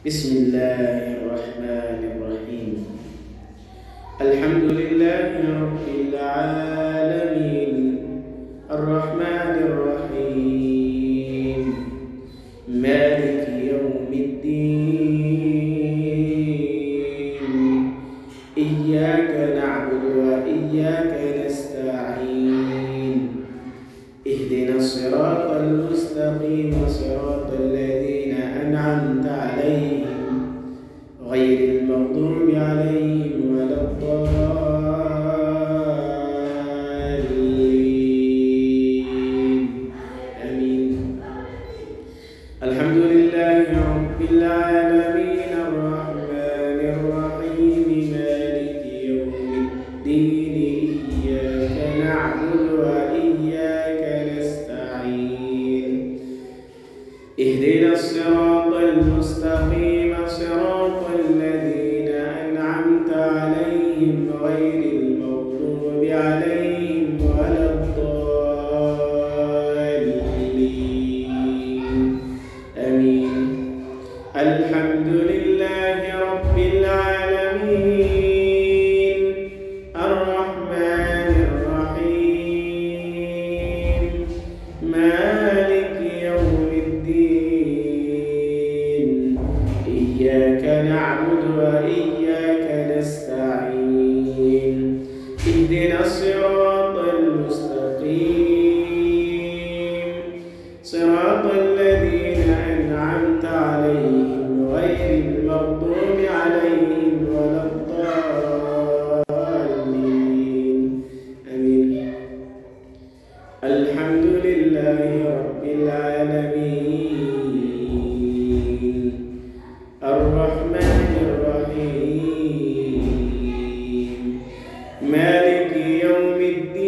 بسم الله الرحمن الرحيم. الحمد لله رب العالمين الرحمن الرحيم مالك يوم الدين إياك نعبد وإياك نستعين اهدنا الصراط المستقيم صراط الذين أنعمت عليهم غير المغضوب عليهم ولا الضالين آمين. الحمد لله رب العالمين الرحمن الرحيم مالك يوم الدين إياك نعبد وإياك نستعين اهدنا الصراط المستقيم صراط الذين أنعمت عليهم غير المغضوب عليهم ولا الضالين آمين. الحمد لله رب العالمين الرحمن الرحيم مالك يوم الدين إياك نعبد وإياك نستعين اهدنا الصراط المستقيم صراط الذين أنعمت عليهم غير المغضوب عليهم ولا الضالين آمين. الحمد لله رب العالمين الرحمن الرحيم مالك يوم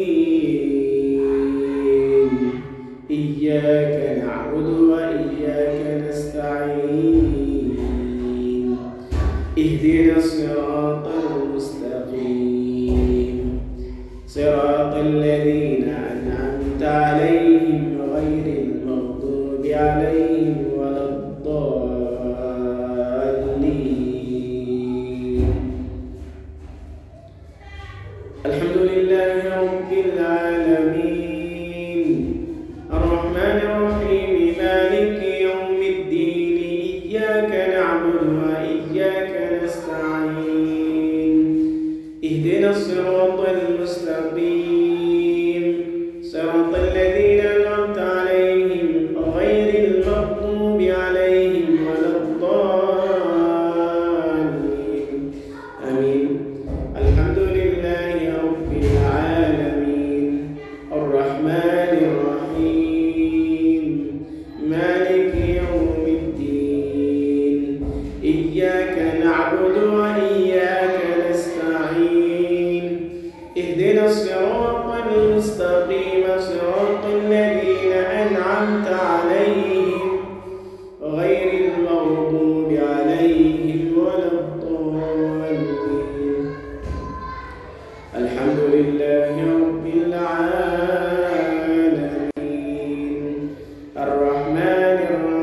الدين إياك نعبد وإياك نستعين اهدنا الصراط المستقيم صراط الذين أنعمت عليهم غير المغضوب عليهم ولا الضالين. الحمد لله رب العالمين الرحمن الرحيم مالك يوم الدين إياك نعبد وإياك نستعين اهدنا الصراط المستقيم صراط الذين أنعمت عليهم غير المغضوب عليهم ولا الضالين آمين. الحمد لله رب العالمين الرحمن الرحيم مالك يوم الدين إياك نعبد وإياك نستعين اهدنا الصراط المستقيم صراط الذين أنعمت عليهم غير المغضوب عليهم ولا الضالين. الحمد لله رب العالمين الرحمن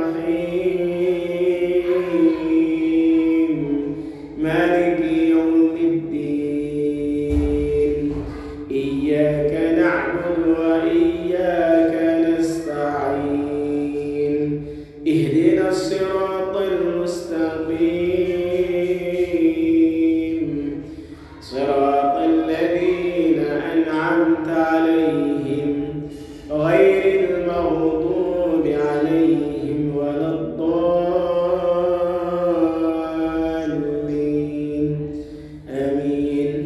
الرحيم مالك يوم الدين إياك نعبد وإياك نستعين اهدنا الصراط المستقيم صراط الذين أنعمت عليهم غير المغضوب عليهم ولا الضالين آمين.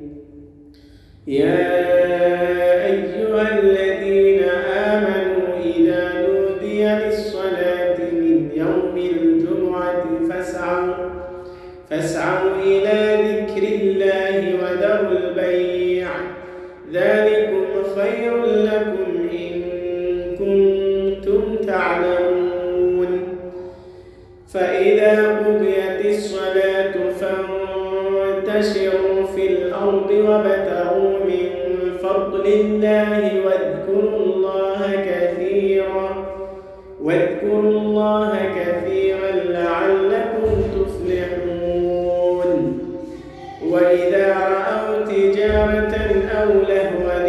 يا أيها الذين آمنوا إذا نودي للصلاة من يوم الجمعة فاسعوا إلى ذكر الله وذروا البيع ذلكم خير لكم إن كنتم تعلمون. فإذا قضيت الصلاة فانتشروا في الأرض وابتغوا من فضل الله واذكروا الله كثيرا واذكروا الله كثيرا لعلكم لهوا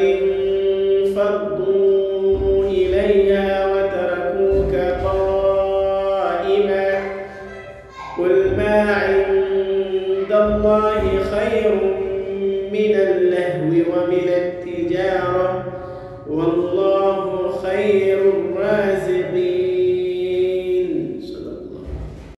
انفضوا إليها وتركوك قائما قل ما عند الله خير من اللهو ومن التجارة والله